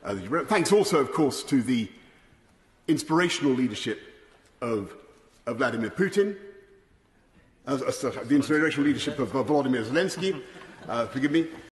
Thanks also, of course, to the inspirational leadership of Vladimir Putin, the inspirational leadership of Vladimir Zelensky, forgive me,